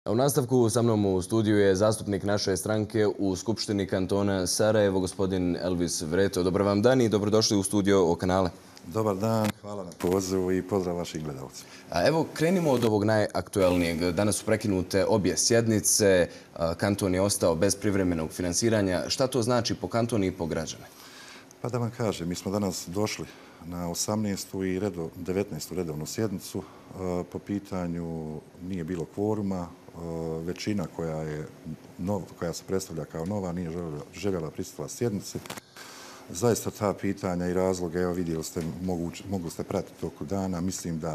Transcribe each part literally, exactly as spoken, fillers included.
U nastavku sa mnom u studiju je zastupnik naše stranke u Skupštini kantona Sarajevo, gospodin Elvis Vreto. Dobar vam dan i dobrodošli u studio O kanale. Dobar dan, hvala na pozivu i pozdrav vašim gledalcima. Evo, krenimo od ovog najaktuelnijeg. Danas su prekinute obje sjednice, kanton je ostao bez privremenog finansiranja. Šta to znači po kanton i po građane? Pa da vam kažem, mi smo danas došli na osamnaestu i devetnaestu redovnu sjednicu. Po pitanju nije bilo kvoruma. Većina koja, je, koja se predstavlja kao nova nije željela prisustvovati sjednici. Zaista ta pitanja i razloge, evo vidjeli ste, mogli ste pratiti toku dana. Mislim da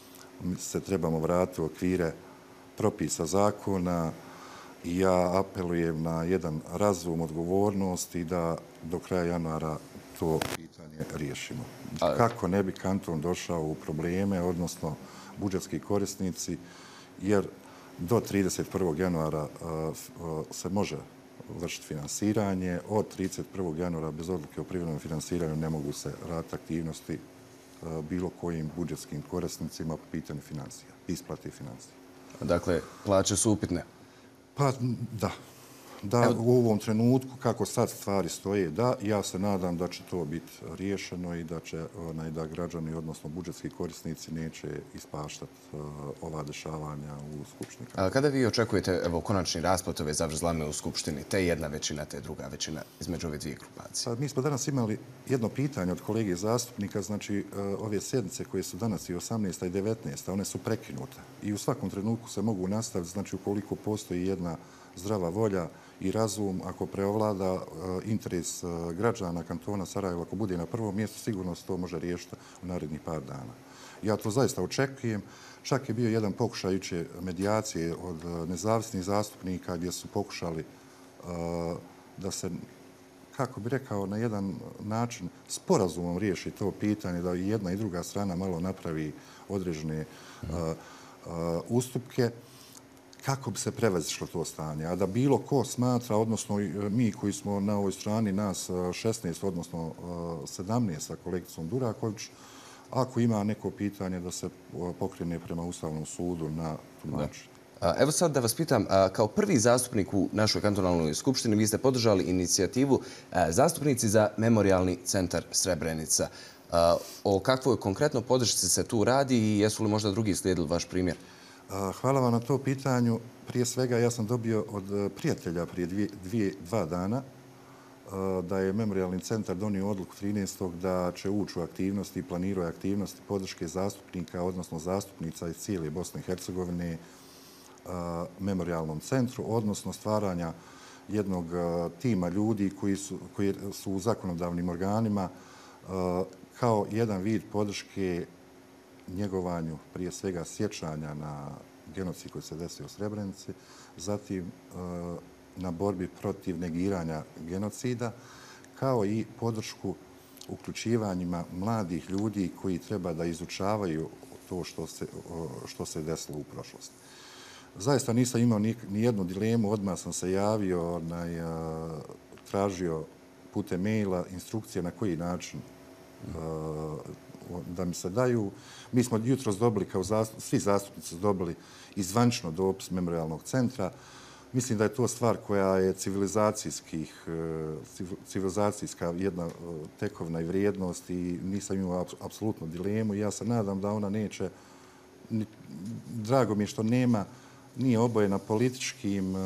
se trebamo vratiti u okvire propisa zakona i ja apelujem na jedan razum, odgovornost i da do kraja januara to pitanje riješimo. Kako ne bi kanton došao u probleme, odnosno budžetski korisnici, jer do trideset prvog januara se može vršiti finansiranje. Od trideset prvog januara bez odluke o privremenom finansiranju ne mogu se raditi aktivnosti bilo kojim budžetskim korisnicima po pitanju financija, isplate financija. Dakle, plaće su upitne? Pa da. Da, u ovom trenutku, kako sad stvari stoje, da, ja se nadam da će to biti riješeno i da će onaj, da građani, odnosno budžetski korisnici, neće ispaštati uh, ova dešavanja u Skupštini. A kada vi očekujete evo, konačni rasplet ove zavrzlame u Skupštini, te jedna većina, te druga većina između ove dvije grupacije? Pa, mi smo danas imali jedno pitanje od kolege zastupnika, znači uh, ove sjednice koje su danas i osamnaesta i devetnaesta, one su prekinute i u svakom trenutku se mogu nastaviti, znači ukoliko postoji jedna zdrava volja i razum, ako preovlada uh, interes uh, građana kantona Sarajevo, ako bude na prvom mjestu, sigurno se to može riješiti u narednih par dana. Ja to zaista očekujem. Čak je bio jedan pokušaj jučer medijacije od uh, nezavisnih zastupnika gdje su pokušali uh, da se, kako bi rekao, na jedan način sporazumom riješi to pitanje, da i jedna i druga strana malo napravi određene uh, uh, ustupke, kako bi se prevazišlo to stanje. A da bilo ko smatra, odnosno mi koji smo na ovoj strani, nas šesnaest, odnosno sedamnaest sa kolegicom Duraković, ako ima neko pitanje da se pokrene prema Ustavnom sudu na tumačenje. Evo sad da vas pitam, kao prvi zastupnik u našoj kantonalnoj skupštini, vi ste podržali inicijativu Zastupnici za memorijalni centar Srebrenica. O kakvoj konkretno podršci se tu radi i jesu li možda drugi slijedili vaš primjer? Hvala vam na to pitanju. Prije svega ja sam dobio od prijatelja prije dvije, dvije, dva dana da je Memorijalni centar donio odluku trinaestog da će ući u aktivnosti i planiraju aktivnosti podrške zastupnika, odnosno zastupnica iz cijele Bosne i Hercegovine Memorijalnom centru, odnosno stvaranja jednog tima ljudi koji su, koji su u zakonodavnim organima kao jedan vid podrške njegovanju, prije svega, sjećanja na genocid koji se desio u Srebrenici, zatim na borbi protiv negiranja genocida, kao i podršku uključivanjima mladih ljudi koji treba da izučavaju to što se, što se desilo u prošlosti. Zaista nisam imao ni, ni jednu dilemu, odmah sam se javio, onaj, tražio putem maila instrukcije na koji način da mi se daju. Mi smo jutros dobili, kao zastup, svi zastupnici dobili izvančno dopis Memorijalnog centra. Mislim da je to stvar koja je civilizacijskih, civilizacijska jedna tekovna i vrijednost i nisam imao apsolutno dilemu. Ja se nadam da ona neće, drago mi je što nema, nije obojena političkim,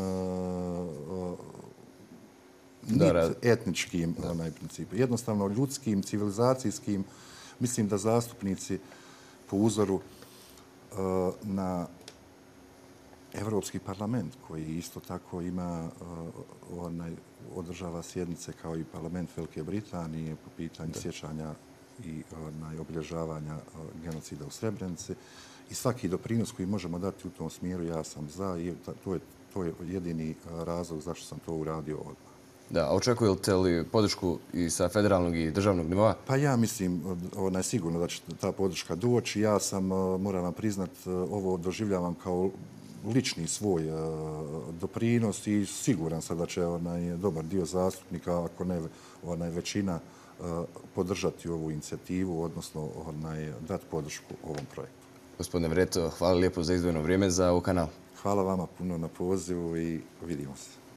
niti etničkim onaj principu. Jednostavno ljudskim, civilizacijskim. Mislim da zastupnici po uzoru uh, na Evropski parlament, koji isto tako ima, uh, onaj, održava sjednice kao i parlament Velike Britanije po pitanju sjećanja i onaj, obilježavanja uh, genocida u Srebrenici. I svaki doprinos koji možemo dati u tom smjeru, ja sam za i to je, to je jedini uh, razlog zašto sam to uradio odmah. Da, očekujete li podršku i sa federalnog i državnog nivoa? Pa ja mislim, onaj, sigurno da će ta podrška doći. Ja sam, moram vam priznat, ovo doživljavam kao lični svoj doprinos i siguran sam da će onaj, dobar dio zastupnika, ako ne onaj, većina, podržati ovu inicijativu, odnosno onaj, dati podršku ovom projektu. Gospodine Vreto, hvala lijepo za izdvojeno vrijeme za O kanal. Hvala vama puno na pozivu i vidimo se.